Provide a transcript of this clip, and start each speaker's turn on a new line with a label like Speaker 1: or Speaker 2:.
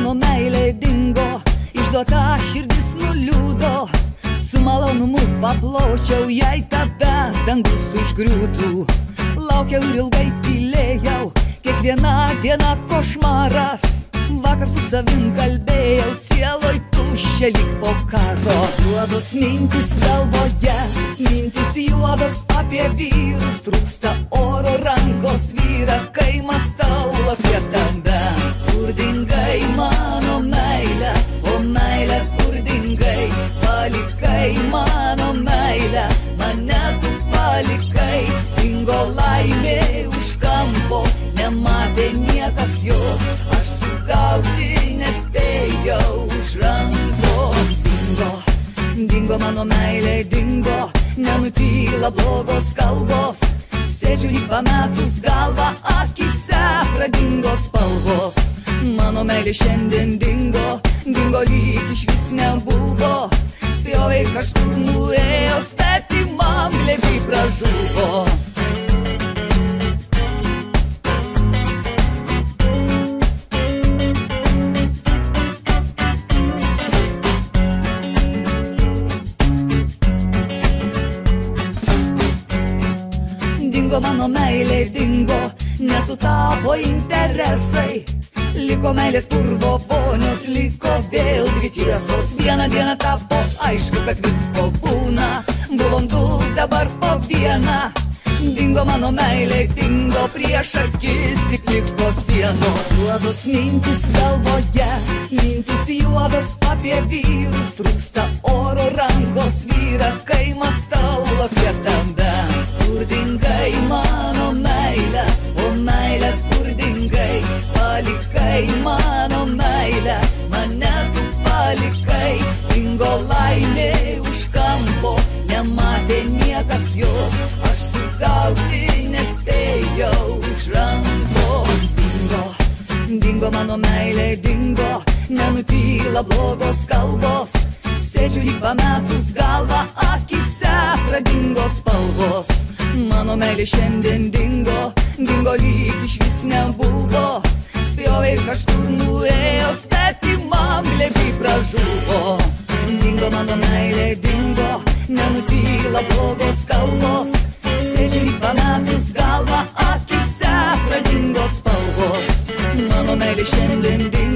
Speaker 1: mano meilė dingo, išduota širdis nuliūdo. Su malonumu papločiau, jei tave dangus užgriūtų. Laukiau ir ilgai tylėjau, kiekviena diena košmaras. Vakar su savim kalbėjau, sieloj tuščia lyg po karo. Juodos mintis galvoje, mintis juodos apie vyrus. Trūksta oro, rankos vyra, kai mąstau apie tave. Kur dingai mano meilė, o meilė kur dingai? Palikai mano meilę, mane tu palikai. Dingo laimė už kampo, nematė niekas jos. Aš sugauti nespėjau už rankos. Dingo mano meilė, dingo, nenutyla blogos kalbos. Sėdžiu lyg pametus galvą, akise pradingo spalvos. Mano meilė šiandien dingo, dingo lyg iš vis nebuvo. Spjovė kažkur nuėjo, svetimam glėby pražuvo. Dingo mano meilė, dingo, nesutapo interesai. Liko meilės purvo vonios, liko vėl dvi tiesos. Vieną dieną tapo aišku, kad visko būna. Buvom du, dabar po vieną. Dingo mano meilė, dingo, prieš akis tik liko sienos. Juodos mintis galvoje, mintis juodos apie vyrus. Trūksta oro, rankos vyra, kai mąstau apie tave. Kur dingai mano meilė, o meilė kur dingai? Palikai mano meilę, mane tu palikai. Dingo laimė už kampo, nematė niekas jos. Aš sugauti nespėjau už rankos. Dingo mano meilė, dingo, nenutyla blogos kalbos. Sėdžiu lyg pametus galvą, akise pradingo spalvos. Mano meilė šiandien dingo, dingo lyg iš vis nebuvo. Spjovė kažkur nuėjo, svetimam glėby pražuvo. Dingo mano meilė, dingo, nenutyla blogos kalbos. Sėdžiu lyg pametus galvą, akise pradingo spalvos. Mano meilė šiandien dingo.